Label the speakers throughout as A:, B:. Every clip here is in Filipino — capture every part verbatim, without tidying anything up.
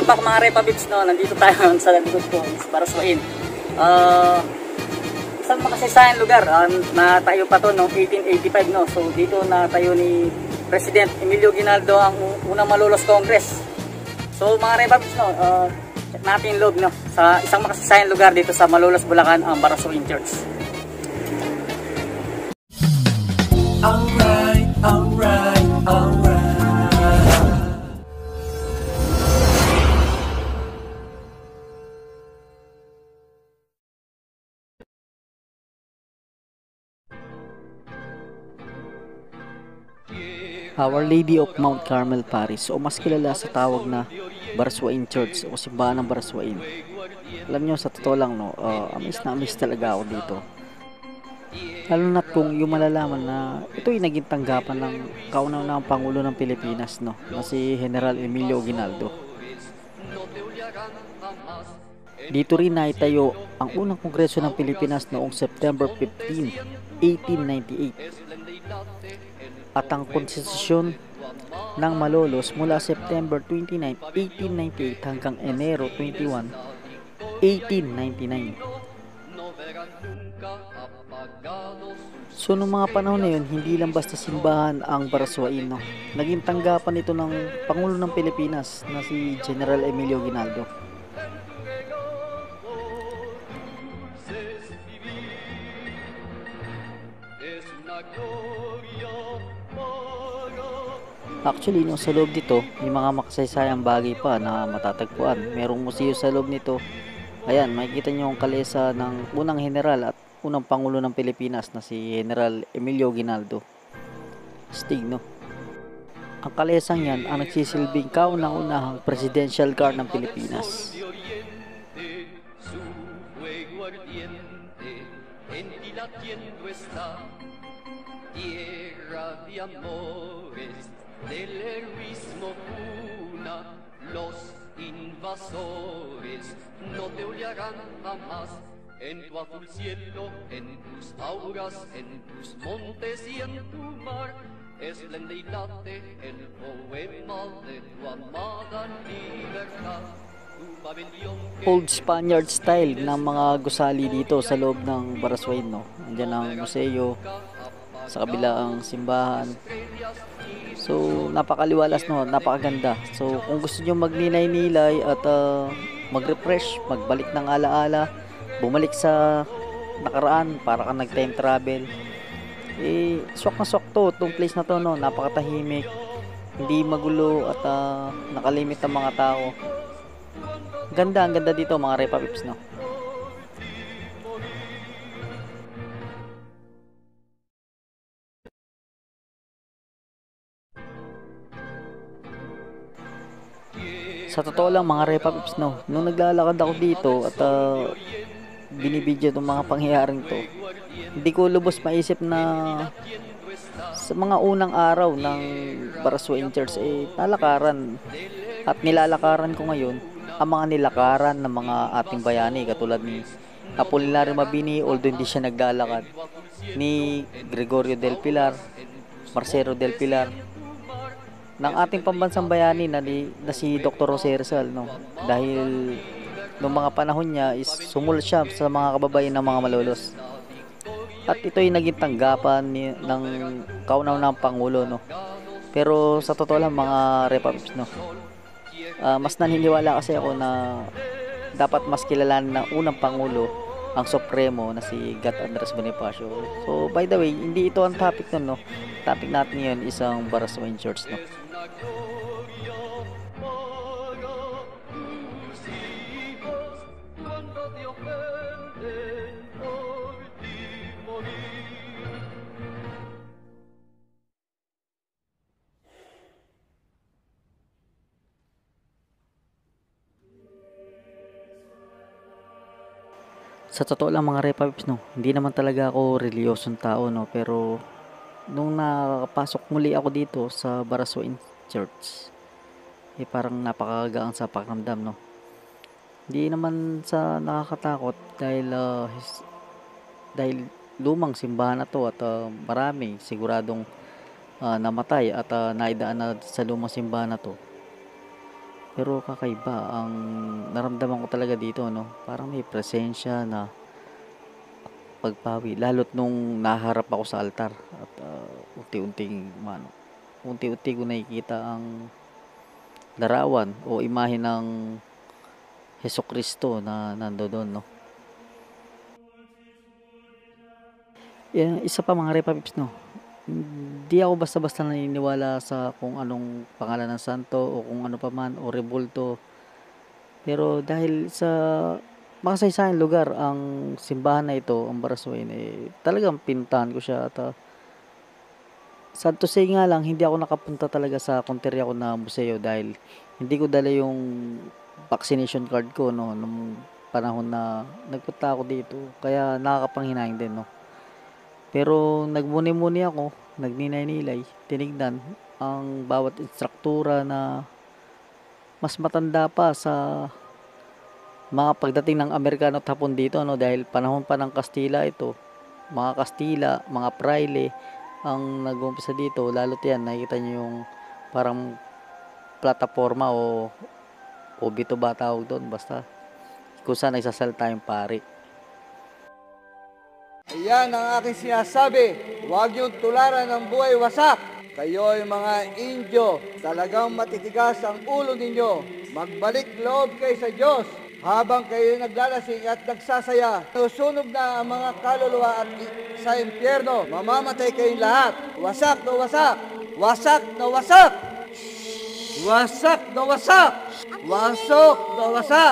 A: back mga repapips, no? Nandito tayo sa likod ko, is Barasoain. Uh, isang makasaysayan lugar, uh, natayo pa to noong eighteen eighty-five, no? So dito natayo ni President Emilio Aguinaldo ang unang Malolos Congress. So mga repapips, no? Uh, check natin yung loob, no? Sa isang makasaysayan lugar dito sa Malolos, Bulacan, ang Barasoain Church.
B: Alright, alright, alright.
C: Our Lady of Mount Carmel Parish, o mas kilala sa tawag na Barasoain Church o simbahan ng Barasoain. Alam nyo, sa totoo lang, no, uh, amis na amis talaga ako dito. Lalo na't kung yung malalaman na ito ay naging tanggapan ng kauna-unahang Pangulo ng Pilipinas, no, na si General Emilio Aguinaldo. Dito rin naitayo ang unang kongreso ng Pilipinas noong September fifteenth, eighteen ninety-eight. At ang konstitusyon ng Malolos mula September twenty-ninth, eighteen ninety-eight hanggang Enero twenty-first, eighteen ninety-nine. So noong mga panahon na yun, hindi lang basta simbahan ang Barasoain, no? Naging tanggapan ito ng Pangulo ng Pilipinas na si General Emilio Aguinaldo. Actually, no, sa loob dito, may mga makasaysayang bagay pa na matatagpuan. Merong museo sa loob nito. Ayan, makikita nyo ang kalesa ng unang general at unang Pangulo ng Pilipinas na si General Emilio Aguinaldo. Stig, no? Ang kalesang yan ang nagsisilbing kaunang-unahang Presidential Guard ng Pilipinas.
D: Del heroísmo cuna, los invasores no te olearán jamás en tu azul cielo, en tus auras, en tus montes y en tu mar. Esplende y late el poema de tu amada libertad.
C: Old Spaniard style ng mga gusali dito sa loob ng Barasoain, no? Andiyan ang museo, sa kabila ang simbahan. So napakaliwalas, no, napakaganda. So kung gusto niyo magninay-nilay at uh, mag-refresh, magbalik ng alaala, bumalik sa nakaraan para ka nag-time travel, eh swak na swak to, itong place na to, no, napakatahimik, hindi magulo at uh, nakalimit ang mga tao. Ganda, ang ganda dito mga repapips, no. Sa totoo lang mga repapips, no, nung naglalakad ako dito at uh, binibidyo itong mga pangyayaring to, hindi ko lubos maisip na sa mga unang araw ng Barasoain Church eh nalakaran at nilalakaran ko ngayon ang mga nilakaran ng mga ating bayani katulad ni Apolinario Mabini, although hindi siya naglalakad, ni Gregorio del Pilar, Marcelo del Pilar, ng ating pambansang bayani na, ni, na si Doctor Jose Rizal, no? Dahil noong mga panahon niya is sumulat siya sa mga kababayan ng mga Malolos. At ito ay naging tanggapan ni, ng kauna-unahang Pangulo, no? Pero sa totoo lang mga repapips, no, uh, mas naniniwala kasi ako na dapat mas kilalanin ng unang Pangulo ang Supremo na si Gat Andres Bonifacio. So by the way, hindi ito ang topic nun, no? Topic natin ngayon isang Barasoain Church, no? Sa totoo lang mga repapips, no, hindi naman talaga ako reliyosong tao, no, pero nung nakapasok muli ako dito sa Barasoain Church, eh parang napakagaang sa pakiramdam, no. Hindi naman sa nakakatakot dahil uh, his, dahil lumang simbahan na to at uh, marami siguradong uh, namatay at uh, naidaan na sa lumang simbahan na to. Pero kakaiba ang naramdaman ko talaga dito, no? Parang may presensya na pagpawi, lalo't nung naharap ako sa altar at uh, unti-unting mano, unti-unti ko nakikita ang larawan o imahe ng Hesus Kristo na nandoon, no? Yeah, isa pa mga repapips, no? Hindi ako basta-basta naniniwala sa kung anong pangalan ng santo o kung ano pa man o rebulto. Pero dahil sa makasaysayang lugar ang simbahan na ito, ang Barasoain, eh, talagang pinuntahan ko siya at uh, sad to say nga lang, hindi ako nakapunta talaga sa konterya ko na museo dahil hindi ko dala yung vaccination card ko, no, nung panahon na nagpunta ako dito. Kaya nakakapanghinayang din, no. Pero nagmuni-muni ako, nagninay-nilay, tinignan ang bawat instruktura na mas matanda pa sa mga pagdating ng Amerikano at Hapon dito, no, dahil panahon pa ng Kastila ito. Mga Kastila, mga praile ang nag-umpisa dito, lalo't yan nakikita niyo yung parang plataforma o o bito ba tawag doon, basta kung saan nagsasalita yung pari.
E: Ayan ang aking sinasabi, huwag yung tularan ng buhay wasak. Kayo ay mga Indyo, talagang matitigas ang ulo ninyo. Magbalik loob kayo sa Diyos habang kayo naglalasing at nagsasaya. Susunog na ang mga kaluluwa at sa impyerno. Mamamatay kayong lahat. Wasak na wasak. Wasak na wasak. Wasak na wasak. Wasok na wasak.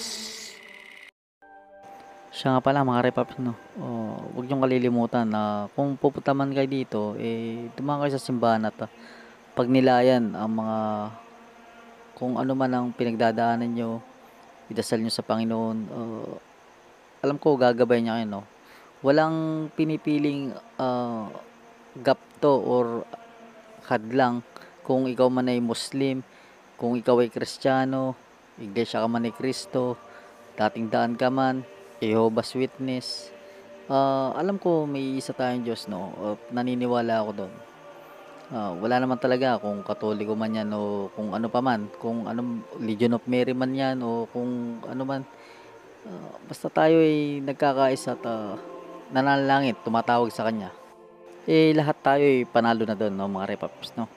C: Siya nga pala mga repaps, no. Oh, huwag niyong kalilimutan na kung pupunta man kayo dito, eh dumaan kayo sa simbahan at uh, pagnilayan ang mga kung ano man ang pinagdadaanan niyo, idasal niyo sa Panginoon. Uh, alam ko gagabay niya kayo, no. Walang pinipiling uh, gapto or hadlang kung ikaw man ay Muslim, kung ikaw ay Kristiyano, iglesia ka man ni Kristo, dating daan ka man, Jehovah's Witness. Uh, alam ko may isa tayong Diyos, no? Uh, naniniwala ako doon. Uh, wala naman talaga kung Katoliko man yan o kung ano pa man. Kung anong Legion of Mary man yan o kung ano man. Uh, basta tayo ay nagkakaisa at uh, nananalangin, tumatawag sa Kanya. Eh lahat tayo ay panalo na doon, no, mga repaps, no?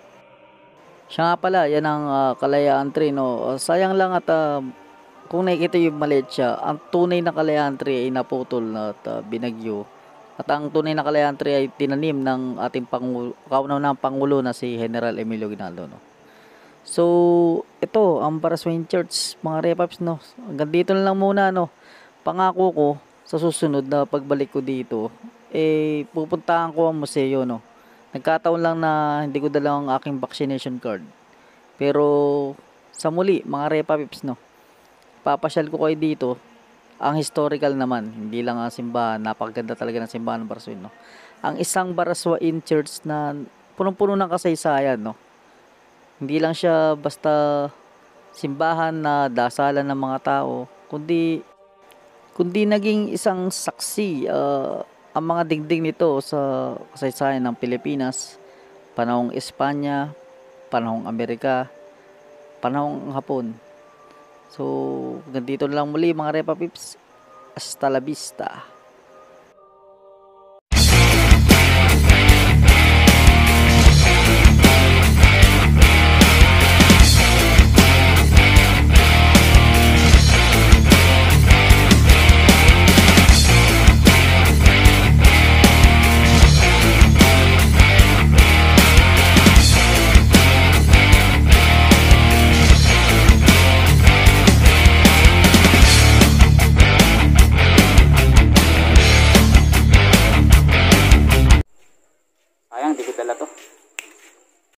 C: Siya nga pala, yan ang uh, kalayaan tree, no? Uh, sayang lang at uh, kung nakikita yung maliit siya, ang tunay na kalayaan tree ay naputol at uh, binagyo. At ang tunay na kalayaan tree ay tinanim ng ating pangulo, kauna-unahang pangulo na si General Emilio Aguinaldo, no? So, ito, ang Barasoain Church, mga repaps, no? Hanggang dito na lang muna, no? Pangako ko, sa susunod na pagbalik ko dito, eh, pupuntahan ko ang museo, no? Nagkataon lang na hindi ko dala ang aking vaccination card. Pero, sa muli, mga repapips, no? Papasyal ko kayo dito. Ang historical naman, hindi lang ang simbahan, napakaganda talaga ng simbahan ng Barasoain, no? Ang isang Barasoain Church na punong-puno ng kasaysayan, no? Hindi lang siya basta simbahan na dasalan ng mga tao, kundi kundi naging isang saksi uh, ang mga dingding nito sa kasaysayan ng Pilipinas, panahong Espanya, panahong Amerika, panahong Hapon. So, ganito na lang muli mga repapips. Hasta la vista.